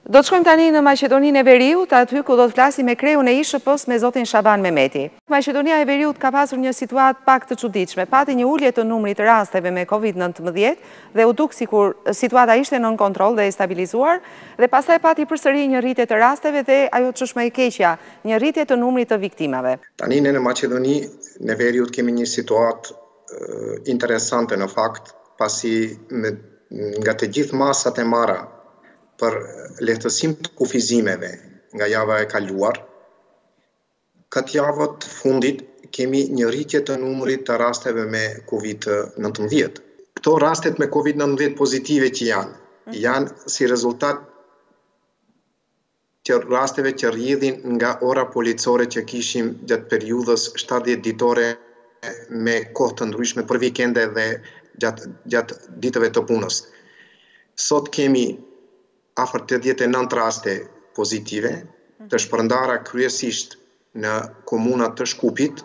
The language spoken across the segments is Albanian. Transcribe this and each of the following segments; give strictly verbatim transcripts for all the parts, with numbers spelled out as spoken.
Do të shkojmë tani në Maqedoninë e Veriut, aty ku do të flasim me kreun e I S H P-s me zotin Shaban Mehmeti. Maqedonia e Veriut ka pasur një situatë pak të çuditshme. Pati një ulje të numrit të rasteve me COVID nëntëmbëdhjetë dhe u duk sikur situata ishte nën kontroll dhe e stabilizuar, dhe pastaj pati përsëri një rritje të rasteve dhe ajo ç'është më e keqja, një rritje të numrit të viktimave. Tani ne në Maqedoni në Veriut kemi një situatë uh, interesante në fakt, pasi me, nga të gjithë masat e marra për lehtësim të kufizimeve nga java e kaluar, këtë javë të fundit kemi një rritje të numrit të rasteve me COVID nëntëmbëdhjetë. Këto rastet me COVID nëntëmbëdhjetë pozitive që janë, janë si rezultat të rasteve që rrjedhin nga ora policore që kishim gjatë periudhës shtatëdhjetë ditore me kohë të ndryshme për vikende dhe gjatë, gjatë ditëve të punës. Sot kemi afër tetëdhjetë e nëntë raste pozitive, të shpërndara kryesisht në komunat të Shkupit.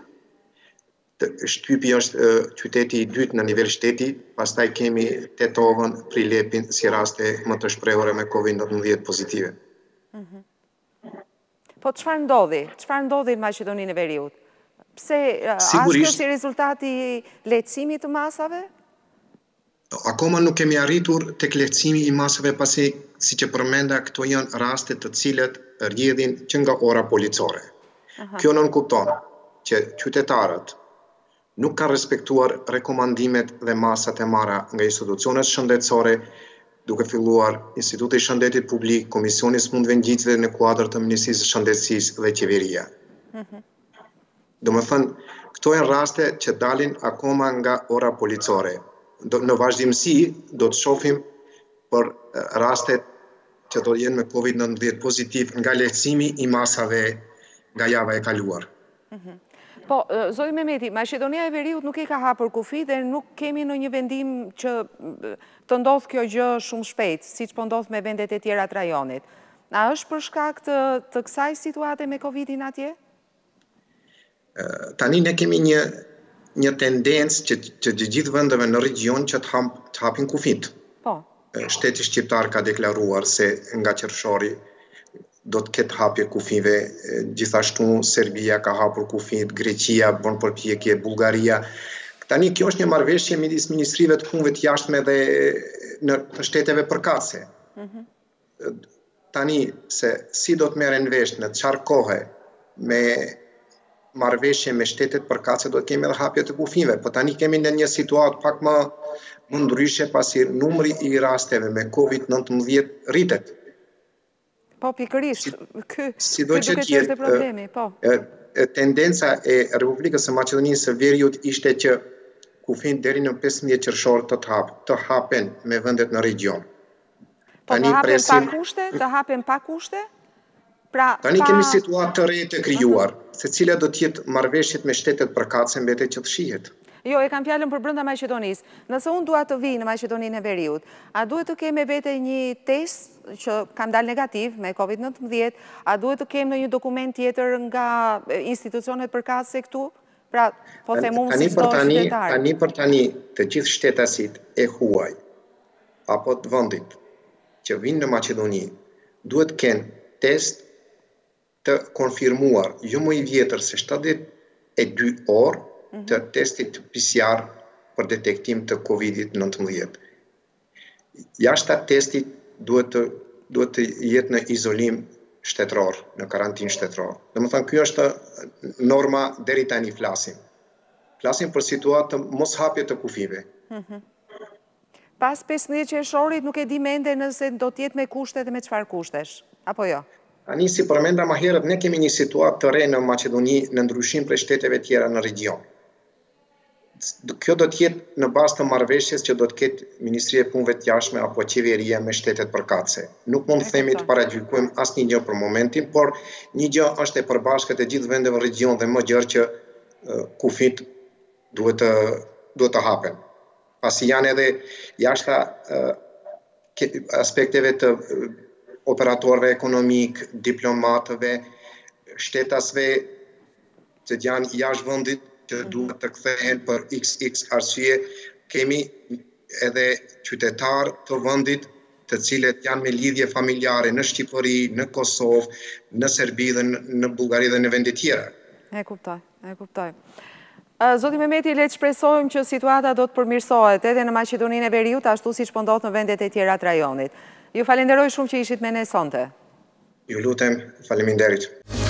Shtypi është qyteti I dytë në nivel shteti, pastaj kemi Tetovën, Prilepin si raste më të shprehura me COVID nëntëmbëdhjetë pozitive. Mm-hmm. Po çfarë ndodhi? Çfarë ndodhi në Maqedoninë e Veriut? Pse është kjo si rezultati I lehtësimit të masave? Akoma nuk kemi arritur tek lehtësimi I masave, pasi si që përmenda këto janë raste të cilët rrjedhin që nga ora policore. Aha. Kjo nënkupton që qytetarët nuk kanë respektuar rekomandimet dhe masat e marra nga institucionet shëndetësore, duke filluar Instituti I Shëndetit Publik, Komisioni I Smundjeve Ngjitëse në kuadër të Ministrisë së Shëndetësisë dhe Qeveria. Mhm. Domethënë, këto janë raste që dalin akoma nga ora policore. Në vazhdimsi do të shohim për rastet që do jenë me COVID nëntëmbëdhjetë pozitiv nga lehtësimi I masave nga java e kaluar. Mm-hmm. Po, zoti Mehmeti, Maqedonia e Veriut nuk I ka hapur kufi dhe nuk kemi në një vendim që të ndodh kjo gjë shumë shpejt, siç po ndodh me vendet e tjera të rajonit. A është për shkak të, të kësaj situate me COVID-in atje? Uh, tani ne kemi një një tendencë që të gjithë vendeve në region që të, ham, të hapin kufit. Po. Shteti shqiptar ka deklaruar se nga qershori do të ketë hapje kufive, gjithashtu Serbia ka hapur kufit, Greqia bën përpjekje, Bullgaria. Tani kjo është një marrëveshje midis ministrive të punëve të jashtme dhe në shteteve përkatëse. Mm-hmm. Tani se si do të merren vesh në çfarë kohe me marrëveshje me shtetet përkatëse, do të kemi edhe hapje të kufive, po tani kemi në një situatë pak më, më ndryshe, pasi numri I rasteve me COVID nëntëmbëdhjetë rritet. Po, pikërisht, ky si do që duket është problemi, po. Tendenca e Republikës së Maqedonisë së Veriut ishte që kufin deri në pesëmbëdhjetë qershor të të hap, të hapen me vendet në region. Po, të hapen presim... pa kushte, të hapen pa kushte? Pra, Tani pa... kemi situatë të re të krijuar, uh-huh. se cila do të jetë marrëveshjet me shtetet përkatëse mbetet që të shihet. Jo, e kam fjalën për brenda Maqedonisë. Nëse unë dua të vi në Maqedoninë e Veriut, a duhet të kem me vete një test që kam dalë negativ me COVID nëntëmbëdhjetë, a duhet të kem në një dokument tjetër nga institucionet përkatëse këtu? Pra, po them unë si çdo qytetar. Tani për tani të gjithë shtetasit e huaj apo të vendit që vinë në Maqedoni duhet të kenë test të konfirmuar, jo më I vjetër se shtatëdhjetë e dy orë të testit P C R për detektim të COVID nëntëmbëdhjetë. Jashtë atë testit duhet të, duhet të jetë në izolim shtetëror, në karantinë shtetëror. Domethënë ky është norma deri tani flasim. Flasim për situatë të mos hapje të kufive. Mm-hmm. Pas pesëmbëdhjetë qershorit nuk e di mende nëse do të jetë me kushte dhe me çfarë kushtesh, apo jo? Tani si përmenda më herët, ne kemi një situatë të re në Maqedoni në ndryshim prej shteteve tjera në region. Kjo do të jetë në bazë të marrëveshjes që do të ketë Ministria e Punëve të Jashtme apo Qeveria me shtetet përkatëse. Nuk mund të themi të paragjykojmë asnjë gjë për momentin, por një gjë është e përbashkët e gjithë vendeve në region dhe më gjerë që uh, kufit duhet të duhet të hapen. Pasi janë edhe jashta uh, aspekteve të uh, operatorëve ekonomik, diplomatëve, shtetasve që janë jashtë vendit që duhet të kthehen për iks iks arsye, kemi edhe qytetarë të vendit të cilët janë me lidhje familjare në Shqipëri, në Kosovë, në Serbi dhe në Bullgari dhe në vende tjera. E kuptoj, e kuptoj. Zoti Mehmeti, le të shpresojmë që situata do të përmirësohet edhe në Maqedoninë e Veriut, ashtu siç po ndodh në vendet e tjera të rajonit. Ju falenderoj shumë që ishit me ne sonte. Ju lutem, faleminderit.